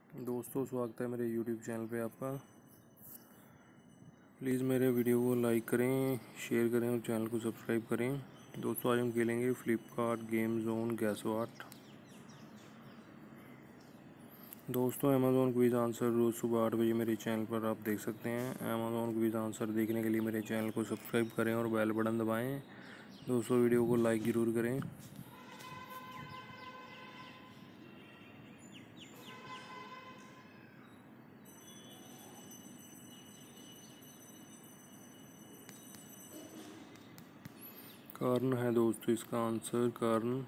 दोस्तों, स्वागत है मेरे YouTube चैनल पे आपका। प्लीज़ मेरे वीडियो को लाइक करें, शेयर करें और चैनल को सब्सक्राइब करें। दोस्तों, आज हम खेलेंगे Flipkart game zone guess what. दोस्तों, अमेज़ॉन क्विज़ आंसर रोज़ सुबह 8 बजे मेरे चैनल पर आप देख सकते हैं। अमेज़ॉन क्विज़ आंसर देखने के लिए मेरे चैनल को सब्सक्राइब करें और बेल बटन दबाएँ। दोस्तों, वीडियो को लाइक ज़रूर करें। कारण है दोस्तों इसका आंसर, कारण।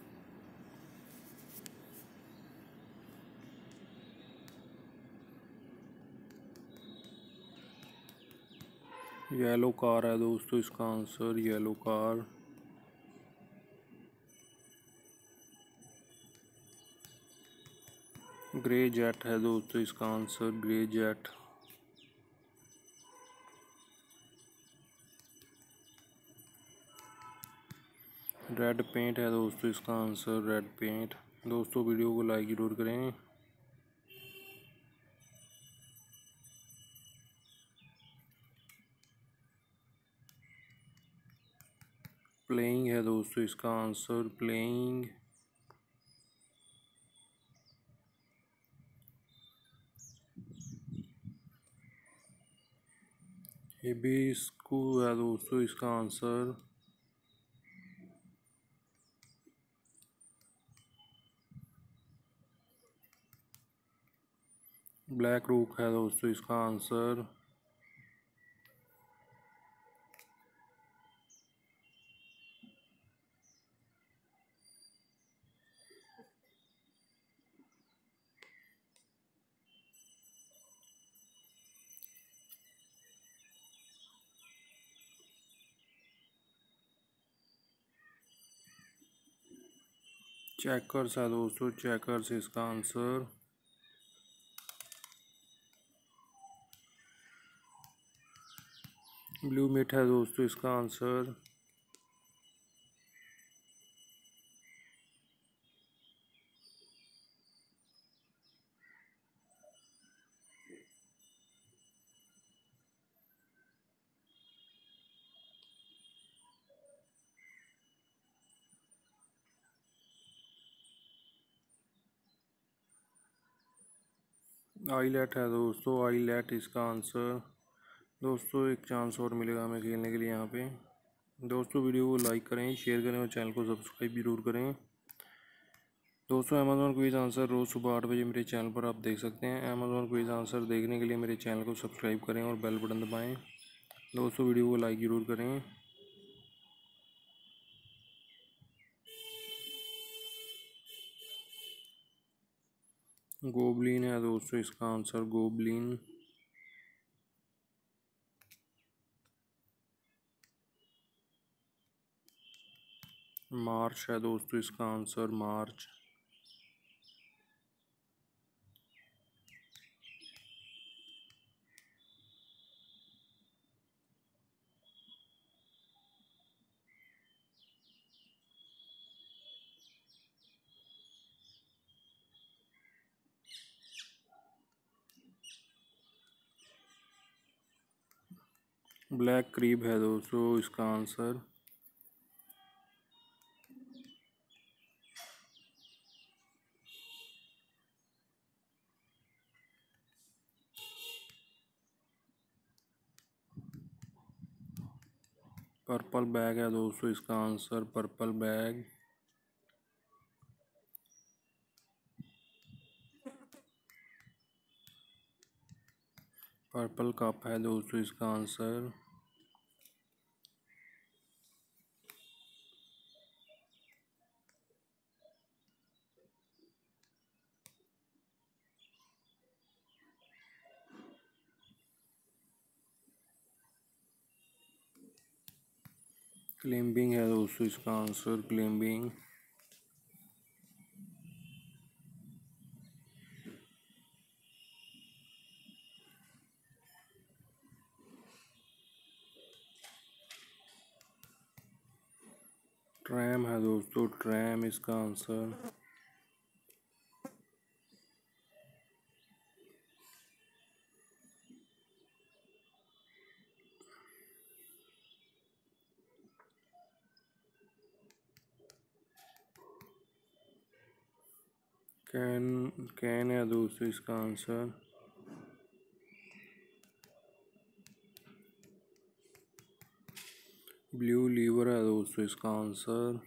येलो कार है दोस्तों इसका answer, yellow car. Grey jet है दोस्तों इसका answer, grey jet. Red paint है दोस्तों इसका आंसर, रेड पेंट। दोस्तों, वीडियो को लाइक ज़रूर करें। प्लेइंग है दोस्तों इसका आंसर, प्लेइंग। हिबिस्कू है दोस्तों इसका आंसर। ब्लैक रूक है दोस्तों इसका आंसर। चेकर्स है दोस्तों, चेकर्स इसका आंसर। ब्लू मिट है दोस्तों इसका आंसर। आईलेट है दोस्तों, आईलेट इसका आंसर। दोस्तों, एक चांस और मिलेगा हमें खेलने के लिए यहाँ पे। दोस्तों, वीडियो को लाइक करें, शेयर करें और चैनल को सब्सक्राइब जरूर करें। दोस्तों, अमेज़ॉन क्विज़ आंसर रोज़ सुबह 8 बजे मेरे चैनल पर आप देख सकते हैं। अमेज़ॉन क्विज़ आंसर देखने के लिए मेरे चैनल को सब्सक्राइब करें और बेल बटन दबाएं। दोस्तों, वीडियो को लाइक ज़रूर करें। गोबलिन है दोस्तों इसका आंसर, गोबलिन। मार्च है दोस्तों इसका आंसर, मार्च। ब्लैक क्रीब है दोस्तों इसका आंसर। पर्पल बैग है दोस्तों इसका answer, purple bag. Purple cup है दोस्तों इसका आंसर। क्लिम्बिंग है दोस्तों इसका आंसर, क्लिम्बिंग। ट्रैम है दोस्तों, ट्रैम इसका आंसर। कैन है दोस्तों इसका आंसर। ब्लू लीवर है दोस्तों इसका आंसर।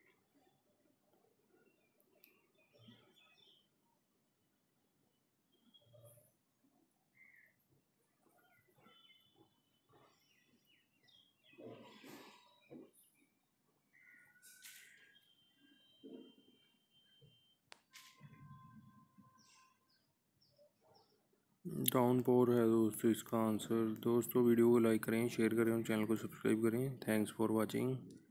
डाउनपोर है दोस्तों इसका आंसर। दोस्तों वीडियो को लाइक करें, शेयर करें और चैनल को सब्सक्राइब करें। Thanks for watching.